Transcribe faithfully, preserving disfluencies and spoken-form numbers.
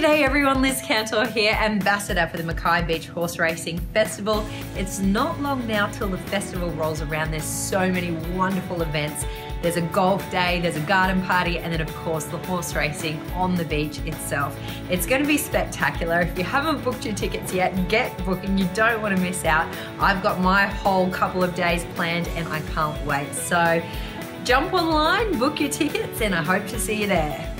G'day everyone, Liz Cantor here, ambassador for the Mackay Beach Horse Racing Festival. It's not long now till the festival rolls around. There's so many wonderful events. There's a golf day, there's a garden party, and then of course the horse racing on the beach itself. It's going to be spectacular. If you haven't booked your tickets yet, get booking. You don't want to miss out. I've got my whole couple of days planned and I can't wait. So jump online, book your tickets, and I hope to see you there.